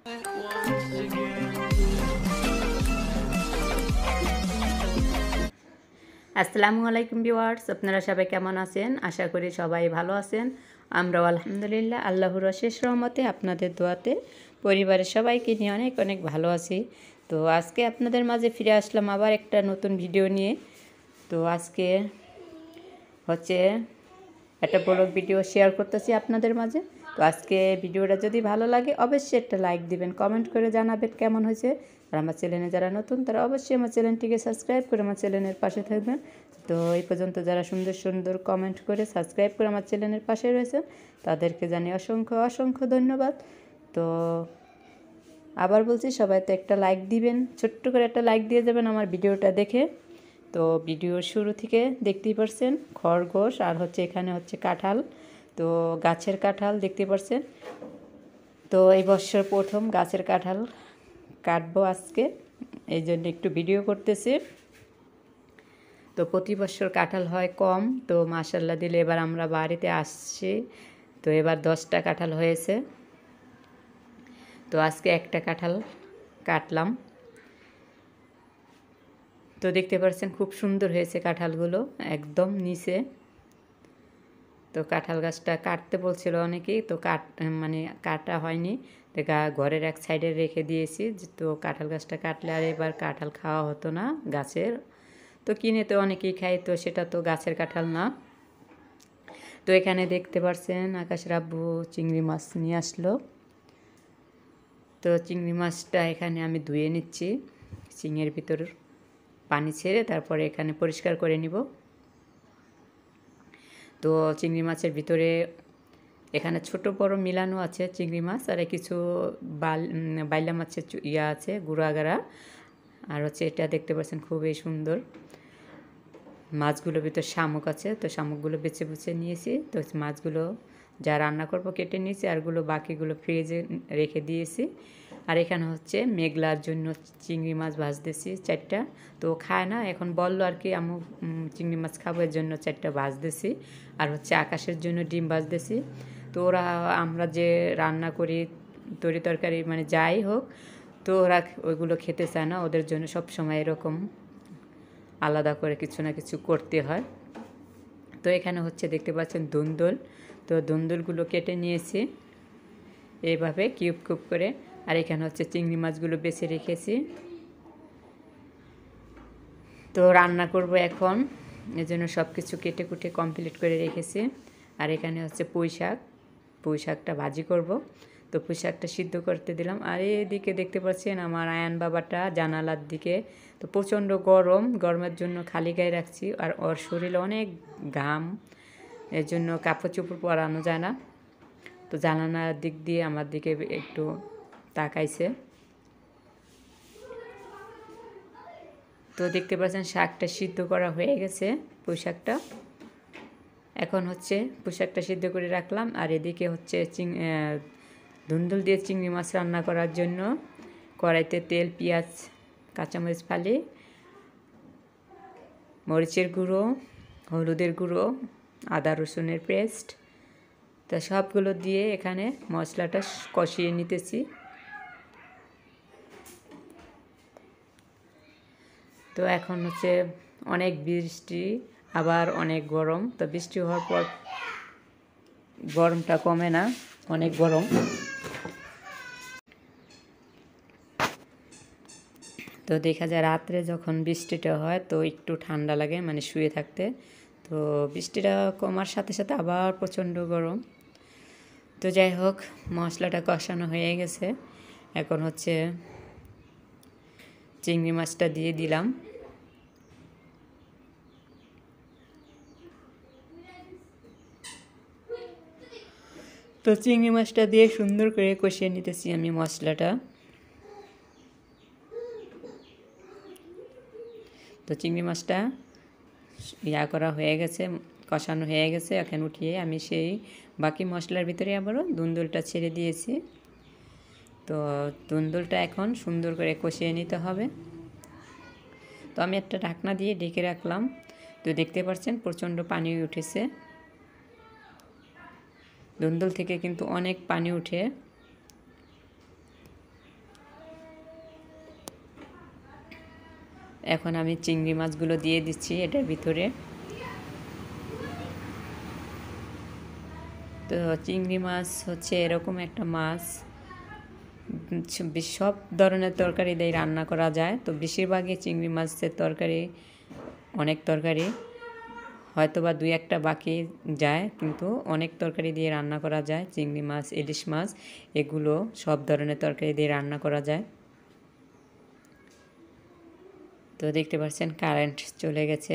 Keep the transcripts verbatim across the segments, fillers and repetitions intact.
আসসালামু আলাইকুম ভিউয়ার্স, আপনারা সবাই কেমন আছেন? আশা করি সবাই ভালো আছেন। আমরাও আলহামদুলিল্লাহ আল্লাহর অশেষ রহমতে আপনাদের দোয়াতে পরিবারের সবাইকে নিয়ে অনেক অনেক ভালো আছি। তো আজকে আপনাদের মাঝে ফিরে আসলাম আবার একটা নতুন ভিডিও নিয়ে। তো আজকে হচ্ছে একটা ব্লগ ভিডিও শেয়ার করতেছি আপনাদের মাঝে। তো আজকে ভিডিওটা যদি ভালো লাগে অবশ্যই একটা লাইক দিবেন, কমেন্ট করে জানাবেন কেমন হয়েছে। আর আমার চ্যানেলে যারা নতুন তারা অবশ্যই আমার চ্যানেলটিকে সাবস্ক্রাইব করে আমার চ্যানেলের পাশে থাকবেন। তো এই পর্যন্ত যারা সুন্দর সুন্দর কমেন্ট করে সাবস্ক্রাইব করে আমার চ্যানেলের পাশে রয়েছেন তাদেরকে জানি অসংখ্য অসংখ্য ধন্যবাদ। তো আবার বলছি, সবাই তো একটা লাইক দিবেন, ছোট্ট করে একটা লাইক দিয়ে যাবেন আমার ভিডিওটা দেখে। তো ভিডিওর শুরু থেকে দেখতেই পারছেন খরগোশ আর হচ্ছে এখানে হচ্ছে কাঁঠাল। তো গাছের কাঁঠাল দেখতে পারছেন। তো এই বছর প্রথম গাছের কাঁঠাল কাটবো আজকে, এই জন্য একটু ভিডিও করতেছি। তো প্রতি বছর কাঁঠাল হয় কম, তো মাশাল্লাহ দিলে এবার আমরা বাড়িতে আসছি। তো এবার দশটা কাঁঠাল হয়েছে। তো আজকে একটা কাঁঠাল কাটলাম। তো দেখতে পাচ্ছেন খুব সুন্দর হয়েছে কাঁঠালগুলো একদম নিচে। তো কাঁঠাল গাছটা কাটতে বলছিল অনেকেই, তো কাট মানে কাটা হয়নি। তো ঘরের এক সাইডে রেখে দিয়েছি। তো কাঁঠাল গাছটা কাটলে আর এবার কাঁঠাল খাওয়া হতো না গাছের। তো কিনে তো অনেকেই খায়, তো সেটা তো গাছের কাঁঠাল না। তো এখানে দেখতে পাচ্ছেন আকাশের আব্বু চিংড়ি মাছ নিয়ে আসলো। তো চিংড়ি মাছটা এখানে আমি ধুয়ে নিচ্ছি, চিংড়ির ভিতর পানি ছেড়ে তারপরে এখানে পরিষ্কার করে নিব। তো চিংড়ি মাছের ভিতরে এখানে ছোট বড় মিলানো আছে চিংড়ি মাছ, আর কিছু বাল বাইলা মাছের ইয়া আছে গুঁড়াগাড়া। আর হচ্ছে এটা দেখতে পাচ্ছেন খুবই সুন্দর মাছগুলোর ভিতর শামুক আছে। তো শামুকগুলো বেছে বেছে নিয়েছি। তো মাছগুলো যা রান্না করব কেটে নিয়েছি, আরগুলো বাকিগুলো ফ্রিজে রেখে দিয়েছি। আর এখানে হচ্ছে মেঘলার জন্য চিংড়ি মাছ ভাজতেছি চারটা। তো খায় না, এখন বললো আর কি আমি চিংড়ি মাছ খাবো, এর জন্য চারটা ভাজতেছি। আর হচ্ছে আকাশের জন্য ডিম ভাজতেছি। তো ওরা আমরা যে রান্না করি তরি তরকারি মানে যাই হোক, তো ওরা ওইগুলো খেতে চায় না, ওদের জন্য সব সময় এরকম আলাদা করে কিছু না কিছু করতে হয়। তো এখানে হচ্ছে দেখতে পাচ্ছেন দুন্দুল। তো দুন্দুলগুলো কেটে নিয়েছি এইভাবে কিউব কিউব করে। আর এখানে হচ্ছে চিংড়ি মাছগুলো বেছে রেখেছি। তো রান্না করব এখন, এজন্য সব কিছু কেটে কুটে কমপ্লিট করে রেখেছি। আর এখানে হচ্ছে পুঁই শাক, পুঁই শাকটা ভাজি করব। তো পুঁই শাকটা সিদ্ধ করতে দিলাম। আর এদিকে দেখতে পাচ্ছেন আমার আয়ান বাবাটা জানালার দিকে। তো প্রচণ্ড গরম, গরমের জন্য খালি গায়ে রাখছি। আর ওর শরীরে অনেক ঘাম, এর জন্য কাপড় চোপড় পরানো যায় না। তো জানালার দিক দিয়ে আমার দিকে একটু তাকাইছে। তো দেখতে পাচ্ছেন শাকটা সিদ্ধ করা হয়ে গেছে পুঁই শাকটা। এখন হচ্ছে পুঁই শাকটা সিদ্ধ করে রাখলাম। আর এদিকে হচ্ছে চিং ধুন্দুল দিয়ে চিংড়ি মাছ রান্না করার জন্য কড়াইতে তেল, পেঁয়াজ, কাঁচামরিচ ফালি, মরিচের গুঁড়ো, হলুদের গুঁড়ো, আদা রসুনের পেস্ট, তা সবগুলো দিয়ে এখানে মশলাটা কষিয়ে নিতেছি। তো এখন হচ্ছে অনেক বৃষ্টি আবার অনেক গরম। তো বৃষ্টি হওয়ার পর গরমটা কমে না, অনেক গরম। তো দেখা যায় রাত্রে যখন বৃষ্টিটা হয় তো একটু ঠান্ডা লাগে মানে শুয়ে থাকতে। তো বৃষ্টিটা কমার সাথে সাথে আবার প্রচণ্ড গরম। তো যাই হোক, মশলাটা কষানো হয়ে গেছে। এখন হচ্ছে চিংড়ি মাছটা দিয়ে দিলাম। তো চিংড়ি মাছটা দিয়ে সুন্দর করে কষিয়ে নিতেছি আমি মশলাটা। তো চিংড়ি মাছটা ইয়া করা হয়ে গেছে, কষানো হয়ে গেছে। এখন উঠিয়ে আমি সেই বাকি মশলার ভিতরে আবারও দুন্দুলটা ছেড়ে দিয়েছি। তো দুন্দুলটা এখন সুন্দর করে কষিয়ে নিতে হবে। তো আমি একটা ঢাকনা দিয়ে ঢেকে রাখলাম। তো দেখতে পাচ্ছেন প্রচণ্ড পানি উঠেছে, দুন্দুল থেকে কিন্তু অনেক পানি উঠে। এখন আমি চিংড়ি মাছগুলো দিয়ে দিচ্ছি এটার ভিতরে। তো চিংড়ি মাছ হচ্ছে এরকম একটা মাছ, সব ধরনের তরকারি দিয়ে রান্না করা যায়। তো বেশিরভাগই চিংড়ি মাছের তরকারি, অনেক তরকারি হয়তো বা দুই একটা বাকি যায়, কিন্তু অনেক তরকারি দিয়ে রান্না করা যায়। চিংড়ি মাছ, ইলিশ মাছ এগুলো সব ধরনের তরকারি দিয়ে রান্না করা যায়। তো দেখতে পাচ্ছেন কারেন্ট চলে গেছে।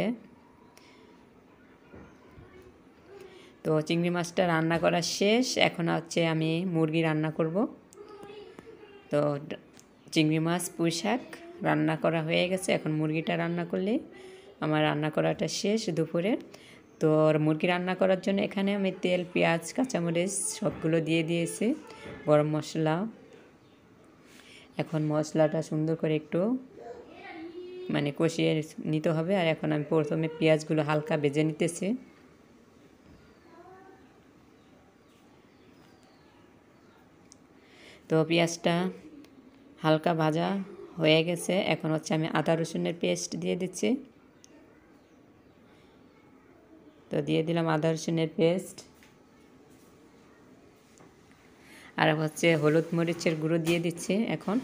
তো চিংড়ি মাছটা রান্না করা শেষ। এখন হচ্ছে আমি মুরগি রান্না করব। তো চিংড়ি মাছ, পুঁই শাক রান্না করা হয়ে গেছে। এখন মুরগিটা রান্না করলে আমার রান্না করাটা শেষ দুপুরে। তো মুরগি রান্না করার জন্য এখানে আমি তেল, পেঁয়াজ, কাঁচামরিচ সবগুলো দিয়ে দিয়েছি, গরম মশলা। এখন মশলাটা সুন্দর করে একটু মানে কষিয়ে নিতে হবে। আর এখন আমি প্রথমে পেঁয়াজগুলো হালকা ভেজে নিতেছি। তো পেঁয়াজটা হালকা ভাজা হয়ে গেছে। এখন হচ্ছে আমি আদা রসুনের পেস্ট দিয়ে দিচ্ছি। তো দিয়ে দিলাম আদা রসুনের পেস্ট। আর হচ্ছে হলুদ মরিচের গুঁড়ো দিয়ে দিচ্ছি এখন।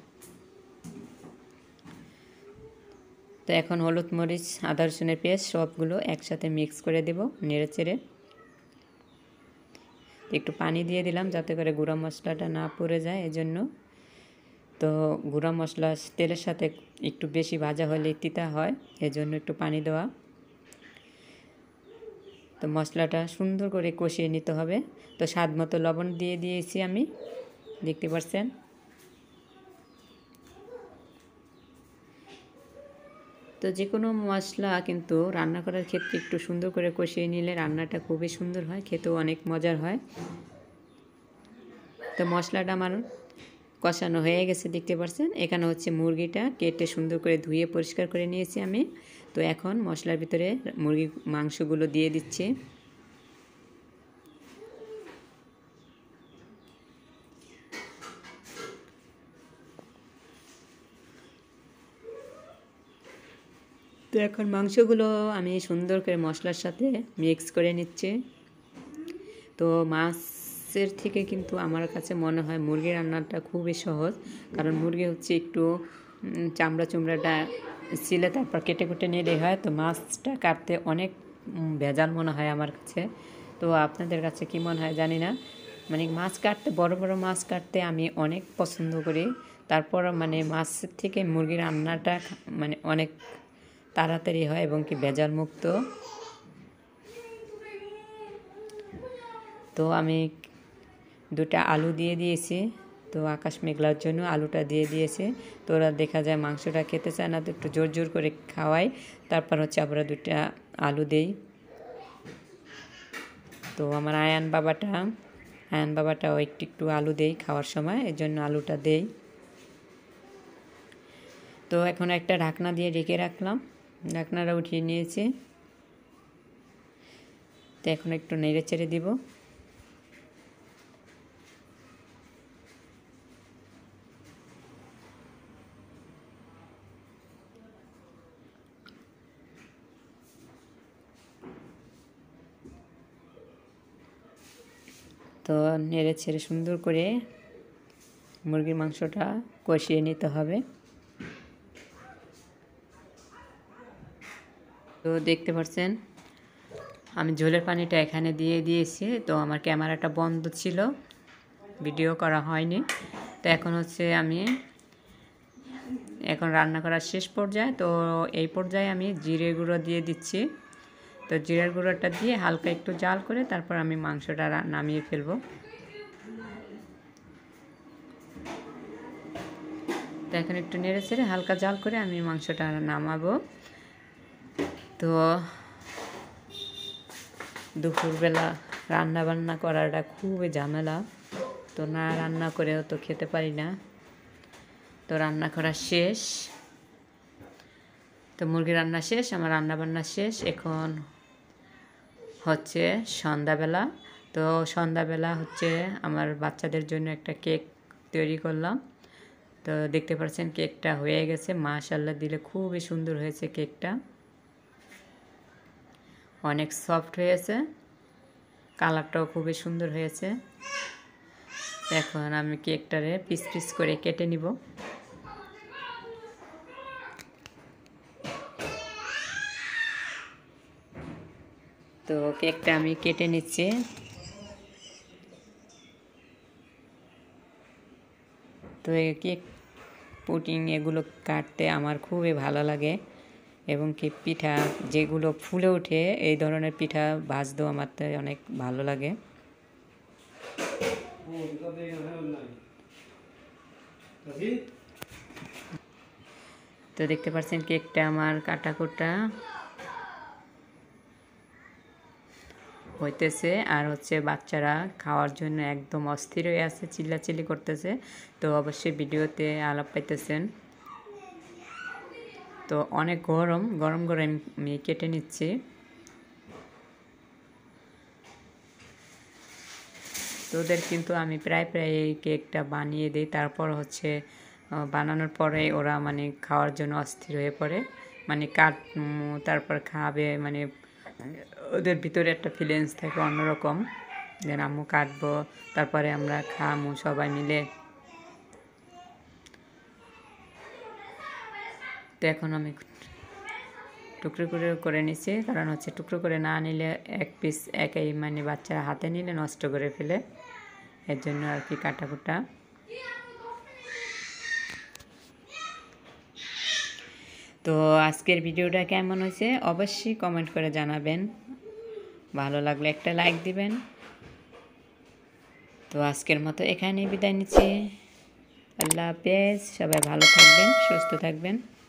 তো এখন হলুদ মরিচ, আদা রসুনের পেস্ট সবগুলো একসাথে মিক্স করে দেব নেড়ে চেড়ে। একটু পানি দিয়ে দিলাম যাতে করে গুঁড়া মশলাটা না পুড়ে যায়, এজন্য। তো গুঁড়া মশলা তেলের সাথে একটু বেশি ভাজা হলে তিতা হয়, এজন্য একটু পানি দেওয়া। তো মশলাটা সুন্দর করে কষিয়ে নিতে হবে। তো স্বাদ মতো লবণ দিয়ে দিয়েছি আমি, দেখতে পাচ্ছেন। তো যে কোনো মশলা কিন্তু রান্না করার ক্ষেত্রে একটু সুন্দর করে কষিয়ে নিলে রান্নাটা খুবই সুন্দর হয়, খেতেও অনেক মজার হয়। তো মশলাটা আমার কষানো হয়ে গেছে, দেখতে পাচ্ছেন। এখানে হচ্ছে মুরগিটা কেটে সুন্দর করে ধুয়ে পরিষ্কার করে নিয়েছি আমি। তো এখন মশলার ভিতরে মুরগি মাংসগুলো দিয়ে দিচ্ছি। তো এখন মাংসগুলো আমি সুন্দর করে মশলার সাথে মিক্স করে নিচ্ছি। তো মাছের থেকে কিন্তু আমার কাছে মনে হয় মুরগি রান্নাটা খুবই সহজ, কারণ মুরগি হচ্ছে একটু চামড়া চুমড়াটা ছিলে তারপর কেটে কুটে নিলে হয়। তো মাছটা কাটতে অনেক ভেজাল মনে হয় আমার কাছে। তো আপনাদের কাছে কী মনে হয় জানি না। মানে মাছ কাটতে, বড় বড় মাছ কাটতে আমি অনেক পছন্দ করি। তারপর মানে মাছের থেকে মুরগি রান্নাটা মানে অনেক তাড়াতাড়ি হয় এবং কি ভেজাল মুক্ত। তো আমি দুটা আলু দিয়ে দিয়েছি। তো আকাশ মেঘলার জন্য আলুটা দিয়ে দিয়েছে। তো ওরা দেখা যায় মাংসটা খেতে চায় না, তো একটু জোর জোর করে খাওয়াই। তারপর হচ্ছে আমরা দুটা আলু দেই। তো আমার আয়ান বাবাটা আয়ান বাবাটাও একটু একটু আলু দেই খাওয়ার সময়, এর জন্য আলুটা দেই। তো এখন একটা ঢাকনা দিয়ে ঢেকে রাখলাম, ঢাকনাটা উঠিয়ে নিয়েছি। তো এখন একটু নেড়ে চেড়ে দিব। তো নেড়ে ছেড়ে সুন্দর করে মুরগির মাংসটা কষিয়ে নিতে হবে। তো দেখতে পাচ্ছেন আমি ঝোলের পানিটা এখানে দিয়ে দিয়েছি। তো আমার ক্যামেরাটা বন্ধ ছিল, ভিডিও করা হয়নি। তো এখন হচ্ছে আমি এখন রান্না করার শেষ পর্যায়ে। তো এই পর্যায়ে আমি জিরে গুঁড়ো দিয়ে দিচ্ছি। তো জিরের গুঁড়োটা দিয়ে হালকা একটু জাল করে তারপর আমি মাংসটা নামিয়ে ফেলবো। তো এখন একটু নেড়ে চেড়ে হালকা জাল করে আমি মাংসটা নামাবো। তো দুপুরবেলা রান্না বান্না করাটা খুবই ঝামেলা, তো না রান্না করেও তো খেতে পারি না। তো রান্না করা শেষ। তো মুরগি রান্না শেষ, আমার রান্না বান্না শেষ। এখন হচ্ছে সন্ধ্যাবেলা। তো সন্ধ্যাবেলা হচ্ছে আমার বাচ্চাদের জন্য একটা কেক তৈরি করলাম। তো দেখতে পাচ্ছেন কেকটা হয়ে গেছে, মাশাআল্লাহ দিলে খুবই সুন্দর হয়েছে কেকটা, অনেক সফট হয়েছে, কালারটাও খুবই সুন্দর হয়েছে। এখন আমি কেকটারে পিস পিস করে কেটে নিব। তো কেকটা আমি কেটে নিচ্ছি। তো এই কেক পুডিং এগুলো কাটতে আমার খুবই ভালো লাগে, এবং কি পিঠা যেগুলো ফুলে ওঠে এই ধরনের পিঠা ভাজতেও আমার অনেক ভালো লাগে। তো দেখতে পাচ্ছেন কেকটা আমার কাটাকুটা হইতেছে, আর হচ্ছে বাচ্চারা খাওয়ার জন্য একদম অস্থির হয়ে আছে, চিল্লাচিল্লি করতেছে। তো অবশ্যই ভিডিওতে আলাপ পাইতেছেন। তো অনেক গরম গরম গরম আমি কেটে নিচ্ছি। তো ওদের কিন্তু আমি প্রায় প্রায় এই কেকটা বানিয়ে দিই, তারপর হচ্ছে বানানোর পরে ওরা মানে খাওয়ার জন্য অস্থির হয়ে পড়ে, মানে কাট তারপর খাবে, মানে ওদের ভিতরে একটা ফিলিংস থাকে অন্যরকম, যেন আম্মু কাটবো তারপরে আমরা খামু সবাই মিলে। তো এখন আমি টুকরো করে করে নিচ্ছি, কারণ হচ্ছে টুকরো করে না নিলে এক পিস একাই মানে বাচ্চারা হাতে নিলে নষ্ট করে ফেলে, এর জন্য আর কি কাটাকুটা। তো আজকের ভিডিওটা কেমন হয়েছে অবশ্যই কমেন্ট করে জানাবেন, ভালো লাগলে একটা লাইক দিবেন। তো আজকের মতো এখানেই বিদায় নিচ্ছি, আল্লাহ হাফেজ, সবাই ভালো থাকবেন, সুস্থ থাকবেন।